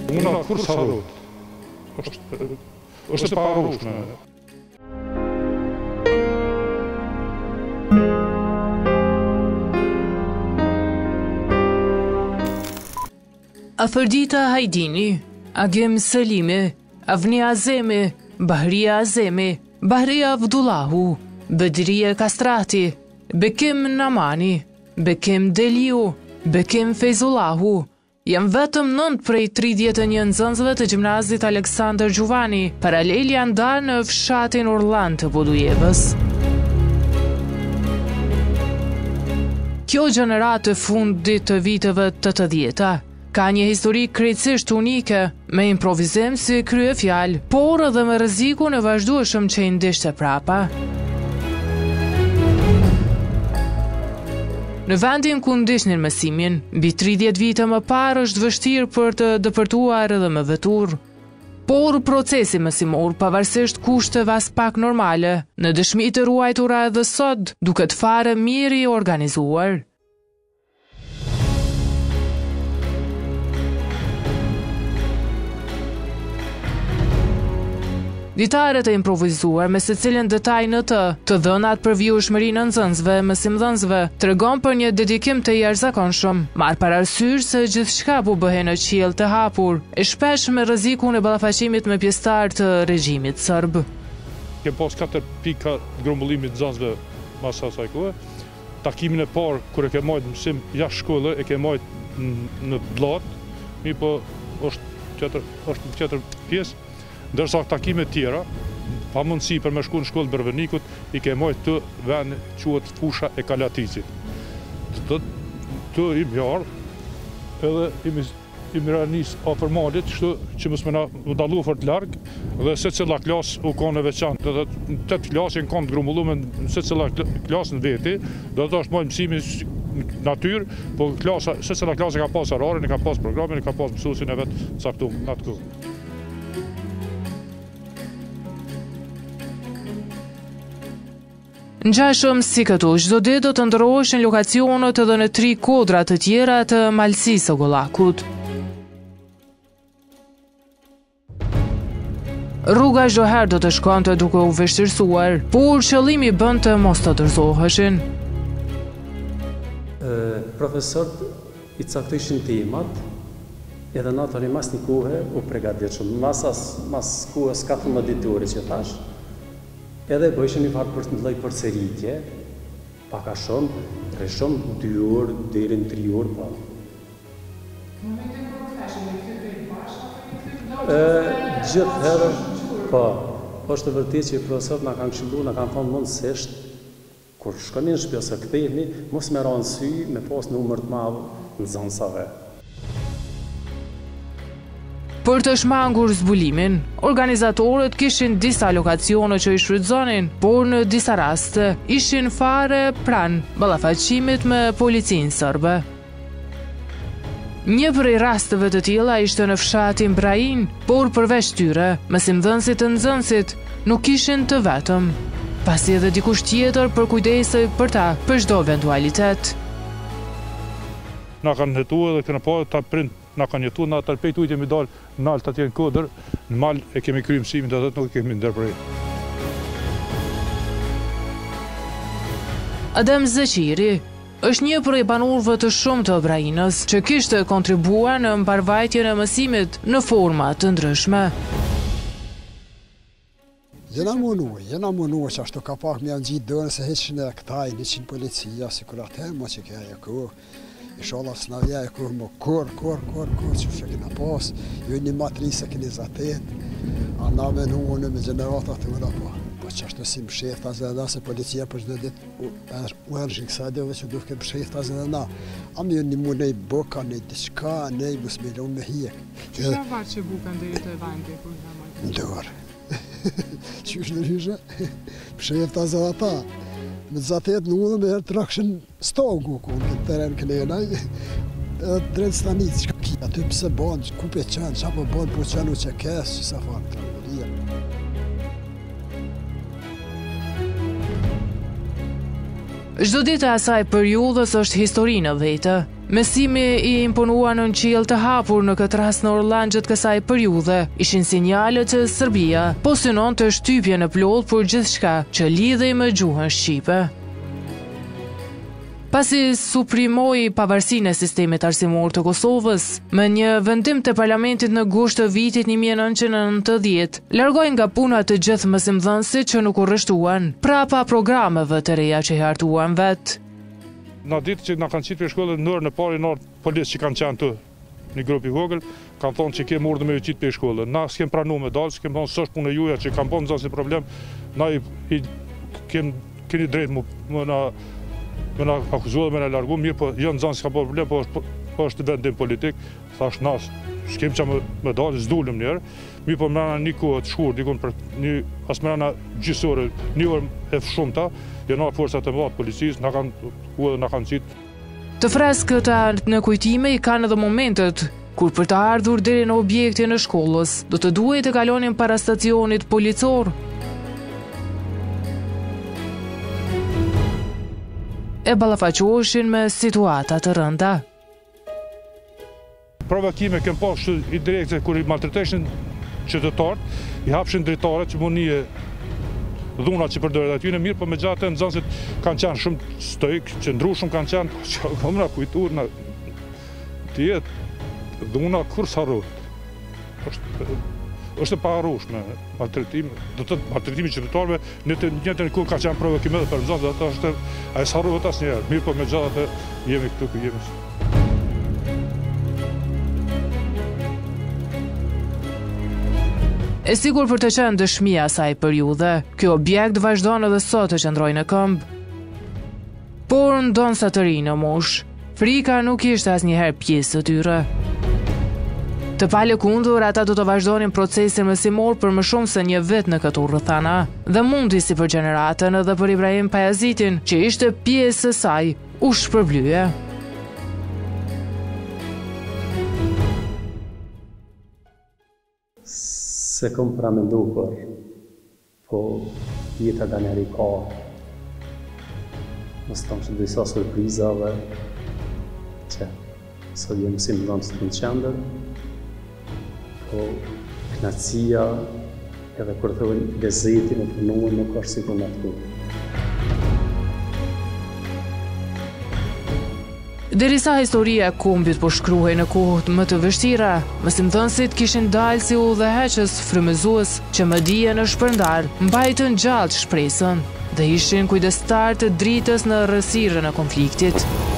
Unë kur sa harrot. Është e paharrueshme. Afërdita Hajdini, Agim Selimi, Avni Azemi, Bahria Azemi, Bahria Abdullahu, Bedria Kastrati, Bekim Namani, Bekim Deliu, Bekim Fejzullahu, janë vetëm 9 prej 31 nxënësve të gjimnazit Aleksandër Gjuvani, paralel janë ndarë në fshatin Urlan të Budujevës. Kjo gjeneratë e fundit të viteve 80-ta ka një histori krejtësisht unike, me improvizim si krye fjalë, por edhe me rrezikun e vazhdueshëm që i ndishte prapa. Në vendin ku ndishnin mësimin, mbi 30 vite më parë është vështirë për të dëpërtuar edhe me vetur. Por procesi mësimor, pavarësisht kushteve as pak normale, në dëshmi të ruajtura edhe sot, duket fare mirë i organizuar. Ditaret e improvizuar me secilin detaj në të dhënat për vjushmërinë në nxënësve, mësimdhënësve, tregon për një dedikim të jashtëzakonshëm, marrë parasysh se gjithçka po bëhej në qiell të hapur, e shpesh me rrezikun e ballafaqimit me pjesëtar të regjimit serb. Kem pas 4 pika grumbullimit të nxënësve mas asaj kohe. Takimin e parë kur e ke marrë mësim jashtë shkollë, e ke marrë në Blllat, po është tjetër pjesë. Ndërsa takimet tjera, pa mundësi për me shku në shkollë Bërvenikut, i ke marrë të vend quhet fusha e Kalaticit. Të i mjarë, edhe i miranis afër malit, që mos më na dallu fort larg, dhe secila klasë u ka në veçantë. Do të 8 klasë kanë të grumbulluar në secila klasë në veti, do të është marrë mësimi natyrë, po secila klasë ka pas orarin, ka pas programin, ka pas mësuesin e vet caktuar në atë kohë. Ngjashëm si këtu, çdo ditë do të ndërroheshin lokacionet edhe në 3 kodra të tjera të malësisë së Gollakut. Rruga çdo herë do të shkonte duke u vështirësuar, por qëllimi bënte mos të dorëzoheshin. Profesorët i caktojshin temat, edhe natën mas një kohë u përgatitshëm. Mas kohës 14 ditore që thash, edhe bëjshën një farë për të lloj përsëritje, paka shumë, rreshëm 2 orë deri në 3 orë pa. Gjithë herë, po, është vërtet që profesorët na kanë këshilluar, na kanë thonë mundësisht, kur shkonin në shtëpi ose ktheheni, mos me ranë sy me pas numër të madh nxënësave. Për të shmangur zbulimin, organizatorët kishin disa lokacione që i shfrytëzonin, por në disa raste ishin fare pranë ballafaqimit me policinë serbe. Një prej rasteve të tilla ishte në fshatin Brajin, por përveç tyre, mësimdhënësit të nxënësit nuk ishin të vetëm, pasi edhe dikush tjetër përkujdesej për ta për çdo eventualitet. Na kanë hetuar dhe kena pa ta prind. Na kanë jetuar, na tërpejt ujtë jemi dalë në altë atje në kodër, në mal e kemi kryer mësimin, dhe nuk kemi ndërprej. Adem Zeqiri është një prej banorëve të shumë të Brajinës, që kishte kontribuar në mbarvajtjen e mësimit në forma të ndryshme. Jena mundu që ashtu ka pak me janë gjitë dërën se heqin e këtaj 100 policia, si kur atëherë mo që kja e ku. Inshallah s'na vja e kur më kur që që kena pas, ju një matrisë keni zatet, a na me nuhune me generatat të mëra po. Po që ashtu si më shefta zë se policia për çdo ditë u erëshin kësa dhe që duke më shefta zë na. A me ju një mu nej buka, nej diçka, nej bus me lonë me hjek. Që varë që buka ndëri të vajnë kur nga majtë? Ndërë. Qysh në ryshe? Më shefta zë ata. Me zatet në udhë me herë të rakshin stogu ku në këtë teren kënenaj, edhe drejtë stanicë që ka kia, aty pëse banë, ku pe qenë, qa po banë, po qenu që kesë, që sa farë të rëmëria. Çdo ditë e asaj periudhës është histori në vete. Mësimi i imponua në qiell të hapur në këtë rast në Orlan gjatë kësaj periudhe ishin sinjale që Serbia po synonte shtypje në plot për gjithçka që lidhej me gjuhën shqipe. Pasi suprimoi pavarësinë e sistemit arsimor të Kosovës, me një vendim të parlamentit në gusht të vitit 1990, largoi nga puna të gjithë mësimdhënësit që nuk u rreshtuan, prapa programeve të reja që i hartuan vetë. Në ditë që na kanë qitë për shkollë, në orën e parë në policë që kanë qenë të një grup i vogël, kanë thonë që kemë urdhë me ju qitë për shkollë. Na s'kem pranu me dalë, s'kem thonë s'është punë e juja që kanë bënë si problem, na keni drejtë më na akuzuar dhe me na largu, mirë po jo nëzanë s'ka bërë problem, po është vendim politik, thash na s'kem që me dalë, s'dullim njerë, mirë po mërana një kohë të shkur, dikun për as mërana gjysore, një orë e fshumta, janë forcat e mëdha të policisë, na kanë qitë. Të freskëta në kujtime i kanë edhe momentet kur për të ardhur deri në objektin e shkollës, do të duhej të kalonin para stacionit policor. E ballafaqoheshin me situata të rënda. Provokime kem pas i direkte kur i maltreteshin qytetarët, i hapshin drejtarët që munije dhuna që përdojët aty në mirë, po me gjatë e nëzënsit kanë qenë shumë stojk, që ndrushëm kanë qenë, që kam nga kujtur në tjetë dhuna kur s'harrot. është e paharrueshme maltretimi, do të thotë maltretimi qytetarëve në të njëjtën kohë ka qenë provokime për nxënësit, ato është ai s'harrohet asnjëherë. Mirë, po megjithatë jemi këtu ku jemi. E sigur për të qenë dëshmia asaj periudhe, ky objekt vazhdon edhe sot të qëndrojë në këmbë. Por ndon sa të rinë në mosh, frika nuk ishte asnjëherë pjesë e tyre. Të palëkundur, ata do të vazhdonin procesin mësimor për më shumë se një vit në këto rrethana, dhe mundi si për gjeneratën edhe për Ibrahim Pajazitin, që ishte pjesë e saj, u shpërblye. Se kom pra menduar, po jeta nga njeri ka, mos tonë që disa surprizave, që sot jemi si më dhëmë së të në qendër, po knatësia edhe kur thëvën gazetin e punuar nuk është si për në të kohë. Derisa historia e kombit po shkruhej në kohët më të vështira, mësimdhënësit kishin dalë si udhëheqës frymëzues që më dijen në shpërndar, mbajtën gjallë shpresën dhe ishin kujdestar të dritës në rrësirën e konfliktit.